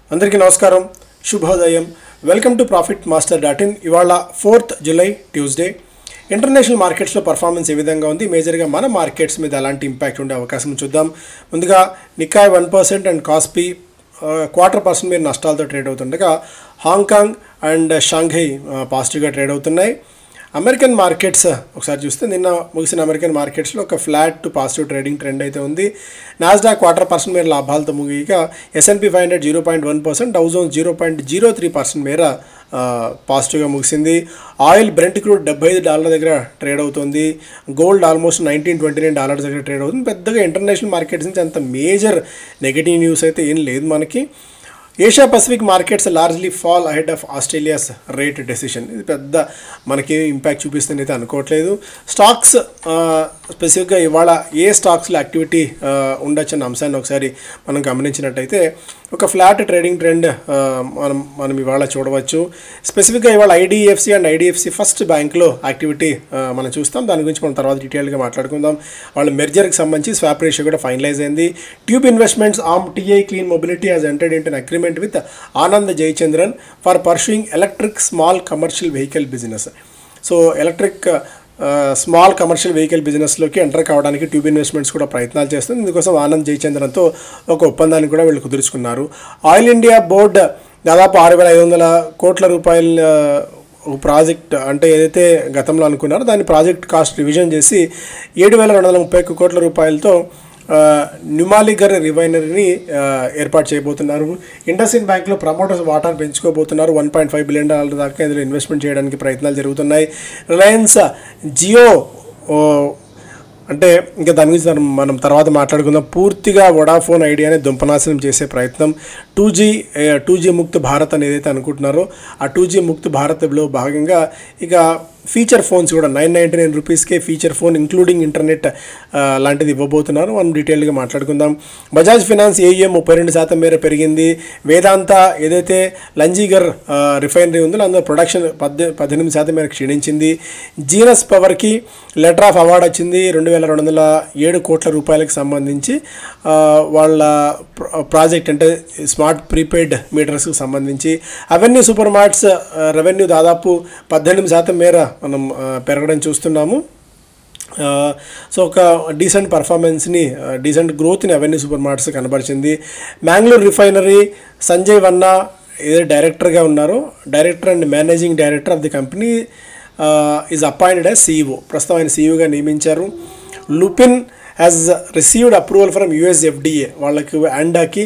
అందరికీ నమస్కారం, శుభోదయం. Welcome to profitmaster.in. ఇవాళ 4th జూలై ట్యూస్డే. ఇంటర్నేషనల్ మార్కెట్స్లో పర్ఫార్మెన్స్ ఏ విధంగా ఉంది, మేజర్గా మన మార్కెట్స్ మీద ఎలాంటి ఇంపాక్ట్ ఉండే అవకాశం చూద్దాం. ముందుగా నికాయ్ 1% అండ్ కాస్పీ 0.25% మీరు నష్టాలతో ట్రేడ్ అవుతుండగా హాంకాంగ్ అండ్ షాంఘై పాజిటివ్గా ట్రేడ్ అవుతున్నాయి. అమెరికన్ మార్కెట్స్ ఒకసారి చూస్తే నిన్న ముగిసిన అమెరికన్ మార్కెట్స్లో ఒక flat to positive trading trend అయితే ఉంది. నాస్డాక్ 0.25% మేర లాభాలతో ముగియగా S&P 500 0.1%, డౌ జోన్స్ 0.03% మేర పాజిటివ్గా ముగిసింది. ఆయిల్ బ్రెంట్ క్రూడ్ $75 దగ్గర ట్రేడ్ అవుతుంది. గోల్డ్ ఆల్మోస్ట్ $19-29 దగ్గర ట్రేడ్ అవుతుంది. పెద్దగా ఇంటర్నేషనల్ మార్కెట్స్ నుంచి అంత మేజర్ నెగటివ్ న్యూస్ అయితే ఏం లేదు మనకి. Asia Pacific markets largely fall ahead of Australia's rate decision. ఇది పెద్ద మనకి ఇంపాక్ట్ చూపిస్తుంది అయితే అనుకోవట్లేదు. స్టాక్స్ స్పెసిఫిక్గా ఇవాళ ఏ స్టాక్స్లో యాక్టివిటీ ఉండొచ్చన్న అంశాన్ని ఒకసారి మనం గమనించినట్టయితే ఒక ఫ్లాట్ ట్రేడింగ్ ట్రెండ్ మనం ఇవాళ చూడవచ్చు. స్పెసిఫిక్గా ఇవాళ IDFC అండ్ IDFC ఫస్ట్ బ్యాంక్లో యాక్టివిటీ మనం చూస్తాం. దాని గురించి మనం తర్వాత డీటెయిల్గా మాట్లాడుకుందాం. వాళ్ళ మెర్జర్కి సంబంధించి స్వాప్ రేషియో కూడా ఫైనలైజ్ అయింది. Tube investments arm TI clean mobility has entered into an agreement with Anand Jayachandran for pursuing electric small commercial vehicle business. So electric small commercial vehicle బిజినెస్లోకి ఎంటర్ కావడానికి ట్యూబ్ ఇన్వెస్ట్మెంట్స్ కూడా ప్రయత్నాలు చేస్తుంది. ఇందుకోసం ఆనంద్ జయచంద్రన్తో ఒక ఒప్పందాన్ని కూడా వీళ్ళు కుదుర్చుకున్నారు. ఆయిల్ ఇండియా బోర్డ్ దాదాపు 6,500 కోట్ల రూపాయల ప్రాజెక్ట్ అంటే ఏదైతే గతంలో అనుకున్నారో దాని ప్రాజెక్ట్ కాస్ట్ రివిజన్ చేసి 7,231 కోట్ల రూపాయలతో న్యూమాలిగర్ రిఫైనరీని ఏర్పాటు చేయబోతున్నారు. ఇండస్ బ్యాంక్లో ప్రమోటర్స్ వాటాను పెంచుకోబోతున్నారు. $1.5 బిలియన్ దాకా ఇందులో ఇన్వెస్ట్మెంట్ చేయడానికి ప్రయత్నాలు జరుగుతున్నాయి. రిలయన్స్ జియో అంటే ఇంకా దాని గురించి మనం తర్వాత మాట్లాడుకుందాం. పూర్తిగా వొడాఫోన్ ఐడియాని దుంపనాశనం చేసే ప్రయత్నం 2G ముక్త్ భారత్ అని ఏదైతే అనుకుంటున్నారో ఆ 2G ముక్త్ భారత్లో భాగంగా ఇక ఫీచర్ ఫోన్స్ కూడా 999 రూపీస్కే ఫీచర్ ఫోన్ ఇంక్లూడింగ్ ఇంటర్నెట్ లాంటిది ఇవ్వబోతున్నారు. మనం డీటెయిల్గా మాట్లాడుకుందాం. బజాజ్ ఫినాన్స్ AUM 32% మేర పెరిగింది. వేదాంత ఏదైతే లంజీగర్ రిఫైనరీ ఉందో అందులో ప్రొడక్షన్ 18% మేర క్షీణించింది. జీనస్ పవర్కి లెటర్ ఆఫ్ అవార్డు వచ్చింది 2,207 కోట్ల రూపాయలకు సంబంధించి వాళ్ళ ప్రాజెక్ట్ అంటే స్మార్ట్ ప్రీపెయిడ్ మీటర్స్కి సంబంధించి. అవెన్యూ సూపర్ మార్ట్స్ రెవెన్యూ దాదాపు 18% మేర మనం పెరగడం చూస్తున్నాము. సో ఒక డీసెంట్ పర్ఫార్మెన్స్ని డీసెంట్ గ్రోత్ని అవెన్యూ సూపర్ మార్ట్స్ కనబరిచింది. మ్యాంగ్లూర్ రిఫైనరీ సంజయ్ వన్నా ఏదైతే డైరెక్టర్గా ఉన్నారో director and managing director of the company is appointed as CEO. ప్రస్తుతం ఆయన CEOగా నియమించారు. Lupin has received approval from US FDA. వాళ్ళకి అండాకి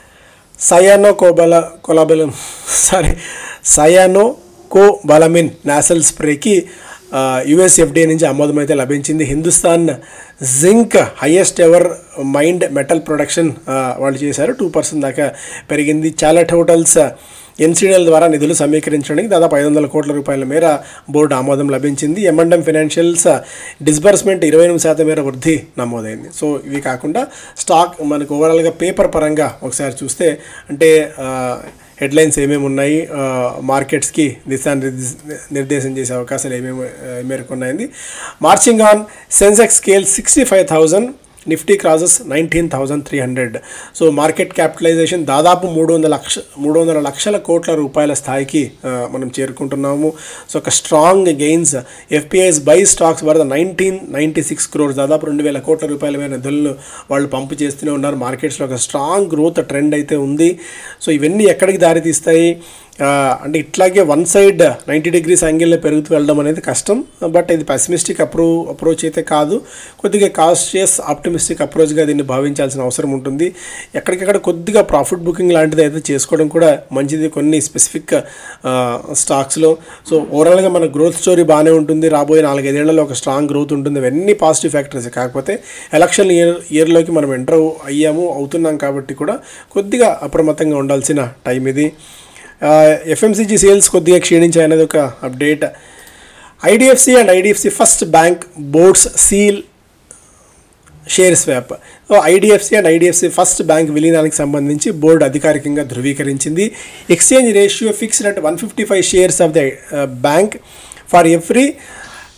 సయానోకోబాలమిన్ నాసల్ స్ప్రేకి US FDA నుంచి ఆమోదం అయితే లభించింది. Hindustan zinc highest ever mined metal production వాళ్ళు చేశారు. 2% దాకా పెరిగింది. చాలెట్ హోటల్స్ NCDL ద్వారా నిధులు సమీకరించడానికి దాదాపు 500 కోట్ల రూపాయల మేర బోర్డు ఆమోదం లభించింది. M&M ఫైనాన్షియల్స్ డిస్బర్స్మెంట్ 28% మేర వృద్ధి నమోదైంది. సో ఇవి కాకుండా స్టాక్ మనకు ఓవరాల్గా పేపర్ పరంగా ఒకసారి చూస్తే అంటే హెడ్లైన్స్ ఏమేమి ఉన్నాయి, మార్కెట్స్కి నిర్దేశం చేసే అవకాశాలు ఏమేమి మేరకు ఉన్నాయండి. Marching on sensex scale 65,000, Nifty crosses 19,300. So market capitalisation దాదాపు 300 లక్షల కోట్ల రూపాయల స్థాయికి మనం చేరుకుంటున్నాము. సో ఒక strong gains. FPI's buy stocks వరద 1996 crores, దాదాపు 2,000 కోట్ల రూపాయల మీద నిధులను వాళ్ళు పంపు చేస్తూనే ఉన్నారు. మార్కెట్స్లో ఒక స్ట్రాంగ్ గ్రోత్ ట్రెండ్ అయితే ఉంది. సో ఇవన్నీ ఎక్కడికి దారితీస్తాయి అంటే ఇట్లాగే వన్ సైడ్ 90 degrees యాంగిల్లో పెరుగుతూ వెళ్ళడం అనేది కష్టం. బట్ ఇది పెసిమిస్టిక్ అప్రోచ్ అయితే కాదు, కొద్దిగా కాషియస్ ఆప్టిమిస్టిక్ అప్రోచ్గా దీన్ని భావించాల్సిన అవసరం ఉంటుంది. ఎక్కడికక్కడ కొద్దిగా ప్రాఫిట్ బుకింగ్ లాంటిది అయితే చేసుకోవడం కూడా మంచిది కొన్ని స్పెసిఫిక్ స్టాక్స్లో. సో ఓవరాల్గా మన గ్రోత్ స్టోరీ బాగానే ఉంటుంది. రాబోయే 4-5 ఏళ్లలో ఒక స్ట్రాంగ్ గ్రోత్ ఉంటుంది. ఇవన్నీ పాజిటివ్ ఫ్యాక్టర్స్. కాకపోతే ఎలక్షన్ ఇయర్లోకి మనం ఎంటర్ అవుతున్నాం కాబట్టి కూడా కొద్దిగా అప్రమత్తంగా ఉండాల్సిన టైం ఇది. FMCG సేల్స్ కొద్దిగా క్షీణించాయనేది ఒక update. IDFC and IDFC first bank boards seal share swap. IDFC and IDFC first bank విలీనానికి సంబంధించి బోర్డు అధికారికంగా ధృవీకరించింది. Exchange ratio fixed at 155 shares of the bank for every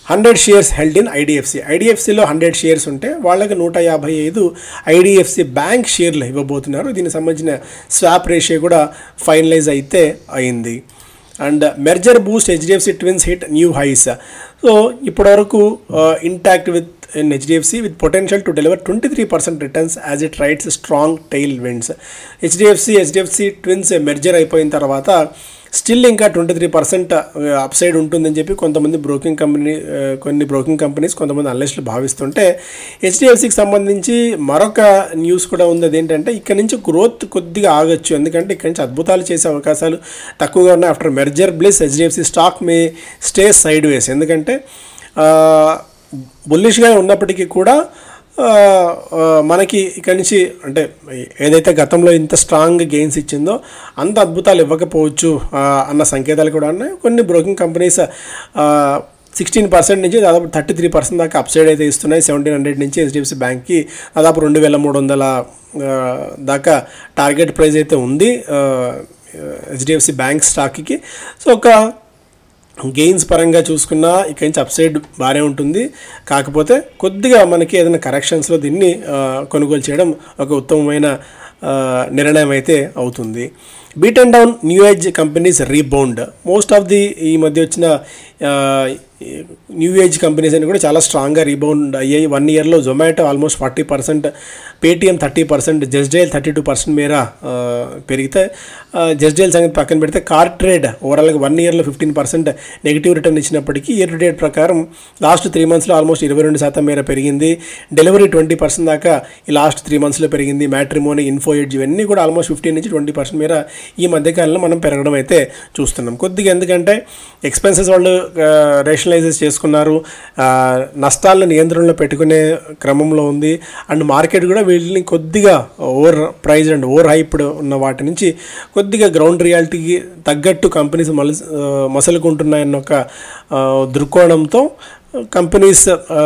100 shares held in IDFC. ఐడిఎఫ్సిలో 100 shares ఉంటే వాళ్ళకి 155 IDFC bank షేర్లు ఇవ్వబోతున్నారు. దీనికి సంబంధించిన స్వాప్ రేషియో కూడా ఫైనలైజ్ అయితే అయింది. And merger boost HDFC twins hit new highs. So ఇప్పటివరకు intact with in HDFC with potential to deliver 23% returns as it rides strong tailwinds. HDFC twins merger అయిపోయిన తర్వాత స్టిల్ ఇంకా 23% అప్సైడ్ ఉంటుందని చెప్పి కొన్ని బ్రోకింగ్ కంపెనీస్ కొంతమంది అనలిస్టులు భావిస్తుంటే హెచ్డిఎఫ్సికి సంబంధించి మరొక న్యూస్ కూడా ఉంది. అదేంటంటే ఇక్కడ నుంచి గ్రోత్ కొద్దిగా ఆగొచ్చు, ఎందుకంటే ఇక్కడ నుంచి అద్భుతాలు చేసే అవకాశాలు తక్కువగా ఉన్నాయి. After merger bliss HDFC stock may stay sideways, ఎందుకంటే బుల్లిష్గా ఉన్నప్పటికీ కూడా మనకి ఇక్కడి నుంచి అంటే ఏదైతే గతంలో ఇంత స్ట్రాంగ్ గెయిన్స్ ఇచ్చిందో అంత అద్భుతాలు ఇవ్వకపోవచ్చు అన్న సంకేతాలు కూడా ఉన్నాయి. కొన్ని బ్రోకింగ్ కంపెనీస్ 16% నుంచి దాదాపు 33% దాకా అప్సైడ్ అయితే ఇస్తున్నాయి. 1700 నుంచి హెచ్డిఎఫ్సి బ్యాంక్కి దాదాపు 2300 దాకా టార్గెట్ ప్రైస్ అయితే ఉంది హెచ్డిఎఫ్సి బ్యాంక్ స్టాక్కి. సో ఒక గెయిన్స్ పరంగా చూసుకున్నా ఇక్కడి నుంచి అప్సైడ్ బాగానే ఉంటుంది. కాకపోతే కొద్దిగా మనకి ఏదైనా కరెక్షన్స్లో దీన్ని కొనుగోలు చేయడం ఒక ఉత్తమమైన నిర్ణయం అయితే అవుతుంది. Beat and down new age companies rebound. Most of the ఈ మధ్య వచ్చిన న్యూ ఏజ్ కంపెనీస్ అని కూడా చాలా స్ట్రాంగ్గా రీబౌండ్ అయ్యాయి. 1 ఇయర్లో జొమాటో ఆల్మోస్ట్ 40%, పేటిఎం 30%, జస్డైల్ 32% మేర పెరిగితే జస్డైల్ సంగతి పక్కన పెడితే కార్ ట్రేడ్ ఓవరాల్గా 1 ఇయర్లో 15% నెగిటివ్ రిటర్న్ ఇచ్చినప్పటికీ ఇయర్ టు డేట్ ప్రకారం లాస్ట్ 3 మంత్స్లో ఆల్మోస్ట్ 22% మేర పెరిగింది. డెలివరీ 20% దాకా ఈ లాస్ట్ 3 మంత్స్లో పెరిగింది. మ్యాట్రిమోనీ, ఇన్ఫో ఎడ్జ్ ఇవన్నీ కూడా ఆల్మోస్ట్ 15 నుంచి 20% మేర ఈ మధ్యకాలంలో మనం పెరగడం అయితే చూస్తున్నాం. కొద్దిగా ఎందుకంటే ఎక్స్పెన్సెస్ వాళ్ళు రేషనలైజెస్ చేసుకున్నారు, నష్టాలను నియంత్రణలో పెట్టుకునే క్రమంలో ఉంది. అండ్ మార్కెట్ కూడా వీళ్ళని కొద్దిగా over price and over hyped ఉన్న వాటి నుంచి కొద్దిగా గ్రౌండ్ రియాలిటీకి తగ్గట్టు కంపెనీస్ మసలుకుంటున్నాయన్న ఒక దృక్కోణంతో కంపెనీస్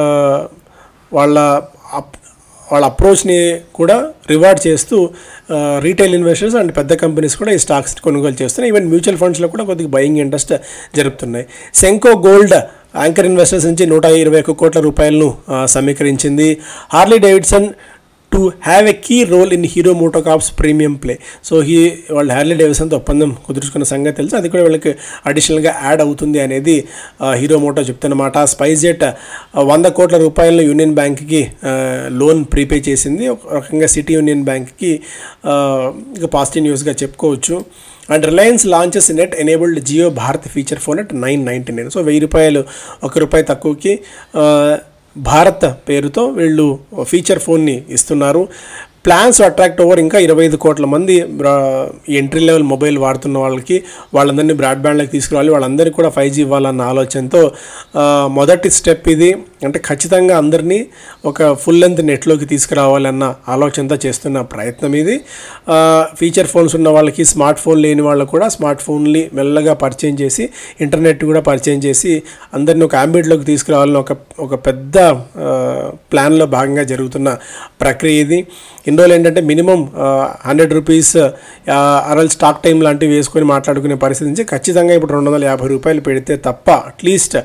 వాళ్ళ అప్రోచ్ని కూడా రివార్డ్ చేస్తూ రీటైల్ ఇన్వెస్టర్స్ అండ్ పెద్ద కంపెనీస్ కూడా ఈ స్టాక్స్ కొనుగోలు చేస్తున్నాయి. ఈవెన్ మ్యూచువల్ ఫండ్స్లో కూడా కొద్దిగా బయింగ్ ఇంట్రెస్ట్ జరుపుతున్నాయి. సెంకో గోల్డ్ యాంకర్ ఇన్వెస్టర్స్ నుంచి 121 కోట్ల రూపాయలను సమీకరించింది. Harley Davidson to have a key role in hero MotoCorp's premium play. So వాళ్ళు హార్లీ డేవిడ్సన్తో ఒప్పందం కుదుర్చుకున్న సంగతి తెలుసు, అది కూడా వీళ్ళకి అడిషనల్గా యాడ్ అవుతుంది అనేది హీరో మోటో చెప్తున్నమాట. స్పైస్జెట్ 100 కోట్ల రూపాయలను యూనియన్ బ్యాంక్కి లోన్ ప్రీపే చేసింది. ఒక రకంగా సిటీ యూనియన్ బ్యాంక్కి ఇక పాజిటివ్ న్యూస్గా చెప్పుకోవచ్చు. And Reliance launches net enabled Jio Bharat feature phone at 999. So ₹1000 ₹1 తక్కువకి భారత్ పేరుతో వీళ్ళు ఫీచర్ ఫోన్ని ఇస్తున్నారు. ప్లాన్స్ అట్రాక్ట్ ఓవర్ ఇంకా 25 కోట్ల మంది ఈ ఎంట్రీ లెవెల్ మొబైల్ వాడుతున్న వాళ్ళందరినీ బ్రాడ్బ్యాండ్లోకి తీసుకురావాలి, వాళ్ళందరికీ కూడా 5G ఇవ్వాలన్న ఆలోచనతో మొదటి స్టెప్ ఇది. అంటే ఖచ్చితంగా అందరినీ ఒక ఫుల్ లెంత్ నెట్లోకి తీసుకురావాలన్న ఆలోచనతో చేస్తున్న ప్రయత్నం ఇది. ఫీచర్ ఫోన్స్ ఉన్న వాళ్ళకి, స్మార్ట్ ఫోన్ లేని వాళ్ళకు కూడా స్మార్ట్ ఫోన్ని మెల్లగా పరిచయం చేసి ఇంటర్నెట్ కూడా పరిచయం చేసి అందరినీ ఒక ఆంబిట్లోకి తీసుకురావాలని ఒక పెద్ద ప్లాన్లో భాగంగా జరుగుతున్న ప్రక్రియ ఇది. ఇన్ని రోజులు ఏంటంటే మినిమం ₹100 అరల్ స్టాక్ టైం లాంటివి వేసుకొని మాట్లాడుకునే పరిస్థితి నుంచి ఖచ్చితంగా ఇప్పుడు ₹250 పెడితే తప్ప అట్లీస్ట్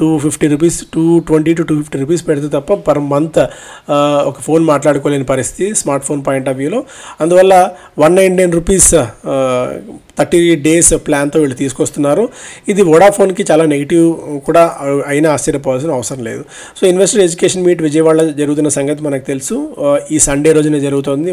₹220 to ₹250 పెడితే తప్ప పర్ మంత్ ఒక ఫోన్ మాట్లాడుకోలేని పరిస్థితి స్మార్ట్ ఫోన్ పాయింట్ ఆఫ్ వ్యూలో. అందువల్ల ₹199 30 days ప్లాన్తో వీళ్ళు తీసుకొస్తున్నారు. ఇది వోడాఫోన్కి చాలా నెగిటివ్ కూడా అయినా ఆశ్చర్యపోవాల్సిన అవసరం లేదు. సో ఇన్వెస్టర్ ఎడ్యుకేషన్ మీట్ విజయవాడలో జరుగుతున్న సంగతి మనకు తెలుసు. ఈ సండే రోజున జరుగుతుంది.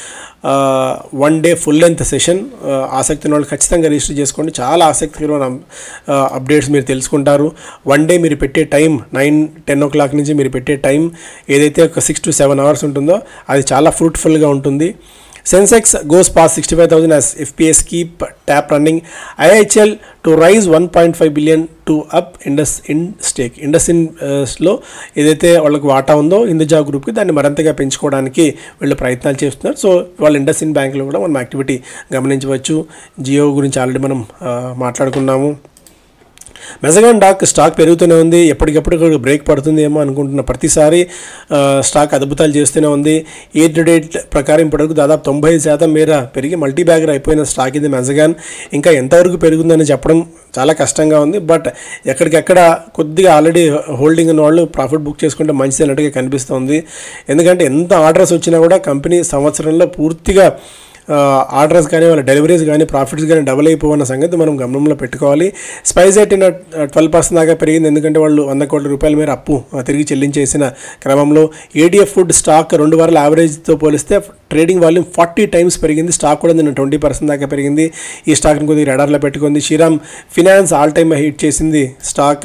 One day full length session. ఆసక్తి ఉన్న వాళ్ళు ఖచ్చితంగా రిజిస్టర్ చేసుకోండి. చాలా ఆసక్తికరమైన అప్డేట్స్ మీరు తెలుసుకుంటారు. వన్ డే మీరు పెట్టే టైం 9-10 o'clock నుంచి మీరు పెట్టే టైం ఏదైతే ఒక 6 to 7 hours ఉంటుందో అది చాలా ఫ్రూట్ఫుల్గా ఉంటుంది. Sensex goes past 65,000 as FPS keep tap running. IHL to rise 1.5 billion to up Indus in stake. Indus in లో ఏదైతే వాళ్ళకి వాటా ఉందో హిందూజా గ్రూప్కి దాన్ని మరింతగా పెంచుకోవడానికి వీళ్ళు ప్రయత్నాలు చేస్తున్నారు. సో వాళ్ళు ఇండస్ ఇన్ బ్యాంక్లో కూడా మనం యాక్టివిటీ గమనించవచ్చు. జియో గురించి ఆల్రెడీ మనం మాట్లాడుకున్నాము. మెజగాన్ స్టాక్ పెరుగుతూనే ఉంది, ఎప్పటికప్పుడు బ్రేక్ పడుతుంది ఏమో అనుకుంటున్న ప్రతిసారి స్టాక్ అద్భుతాలు చేస్తూనే ఉంది. ఇయర్ టు డేట్ ప్రకారం ఇప్పటివరకు దాదాపు 90% మేర పెరిగి మల్టీ బ్యాగర్ అయిపోయిన స్టాక్ ఇది మెజగాన్. ఇంకా ఎంతవరకు పెరుగుతుందని చెప్పడం చాలా కష్టంగా ఉంది. బట్ ఎక్కడికెక్కడ కొద్దిగా ఆల్రెడీ హోల్డింగ్ ఉన్న వాళ్ళు ప్రాఫిట్ బుక్ చేసుకుంటే మంచిది అన్నట్టుగా కనిపిస్తుంది. ఎందుకంటే ఎంత ఆర్డర్స్ వచ్చినా కూడా కంపెనీ సంవత్సరంలో పూర్తిగా ఆర్డర్స్ కానీ వాళ్ళ డెలివరీస్ కానీ ప్రాఫిట్స్ కానీ డబుల్ అయిపోవన్న సంగతి మనం గమనంలో పెట్టుకోవాలి. స్పైసెట్ 12% దాకా పెరిగింది, ఎందుకంటే వాళ్ళు 100 కోట్ల రూపాయల మేర అప్పు తిరిగి చెల్లించేసిన క్రమంలో. ఏడిఎఫ్ ఫుడ్ స్టాక్ 2 వారాల యావరేజ్తో పోలిస్తే ట్రేడింగ్ వాల్యూమ్ 40 టైమ్స్ పెరిగింది. స్టాక్ కూడా నిన్న 20% దాకా పెరిగింది. ఈ స్టాక్ని కొద్దిగా రడార్లో పెట్టుకుంది. Shriram finance all time hit చేసింది stock.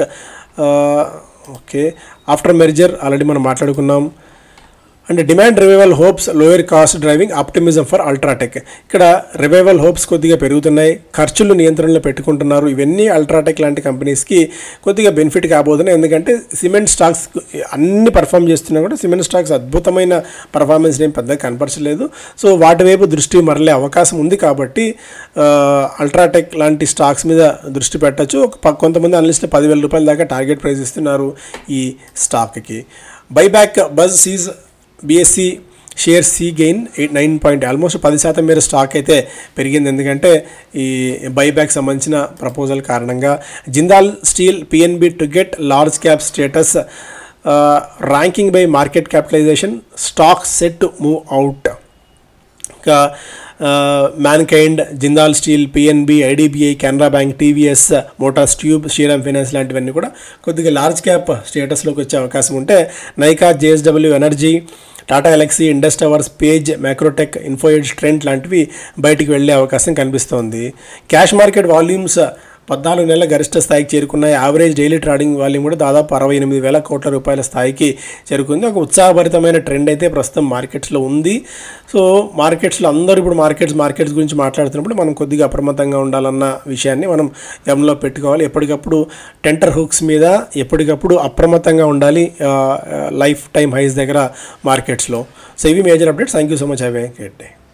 Okay, after merger already మనం మాట్లాడుకున్నాం. And demand revival hopes lower cost driving optimism for UltraTech. ఇక్కడ రివైవల్ హోప్స్ కొద్దిగా పెరుగుతున్నాయి, ఖర్చులు నియంత్రణలో పెట్టుకుంటున్నారు. ఇవన్నీ అల్ట్రాటెక్ లాంటి కంపెనీస్కి కొద్దిగా బెనిఫిట్ కాబోతున్నాయి. ఎందుకంటే సిమెంట్ స్టాక్స్ అన్ని పర్ఫామ్ చేస్తున్నా కూడా సిమెంట్ స్టాక్స్ అద్భుతమైన పర్ఫార్మెన్స్ ఏం పెద్దగా కనపరచలేదు. సో వాటి వైపు దృష్టి మరలే అవకాశం ఉంది కాబట్టి అల్ట్రాటెక్ లాంటి స్టాక్స్ మీద దృష్టి పెట్టచ్చు. కొంతమంది అనలిస్టులు 10,000 రూపాయల దాకా టార్గెట్ ప్రైస్ ఇస్తున్నారు ఈ స్టాక్కి. Buyback buzz sees BSE share see gain 9 almost 10% మేర స్టాక్ అయితే పెరిగింది. ఎందుకంటే ఈ బైబ్యాక్ సంబంధించిన ప్రపోజల్ కారణంగా. Jindal steel PNB to get large cap status, ranking by market capitalisation, stock set to move out. ఇంకా Mankind, Jindal steel, PNB, IDBI, Canara bank, TVS motors tube, Shriram finance లాంటివన్నీ కూడా కొద్దిగా లార్జ్ క్యాప్ స్టేటస్లోకి వచ్చే అవకాశం ఉంటే Nykaa, JSW energy, Tata Elxsi, Indus towers, Page, Microtech, Info Edge, Trent లాంటివి బయటికి వెళ్ళే అవకాశం కనిపిస్తోంది. క్యాష్ మార్కెట్ వాల్యూమ్స్ 14 నెలల గరిష్ట స్థాయికి చేరుకున్నాయి. యావరేజ్ డైలీ ట్రేడింగ్ వాల్యూమ్ కూడా దాదాపు 68,000 కోట్ల రూపాయల స్థాయికి చేరుకుంది. ఒక ఉత్సాహభరితమైన ట్రెండ్ అయితే ప్రస్తుతం మార్కెట్స్లో ఉంది. సో మార్కెట్స్లో అందరూ ఇప్పుడు మార్కెట్స్ గురించి మాట్లాడుతున్నప్పుడు మనం కొద్దిగా అప్రమత్తంగా ఉండాలన్న విషయాన్ని మనం గమనంలో పెట్టుకోవాలి. ఎప్పటికప్పుడు టెంటర్ హుక్స్ మీద ఎప్పటికప్పుడు అప్రమత్తంగా ఉండాలి లైఫ్ టైం హైస్ దగ్గర మార్కెట్స్లో. సో ఇవి major updates. Thank you so much. Have a great day.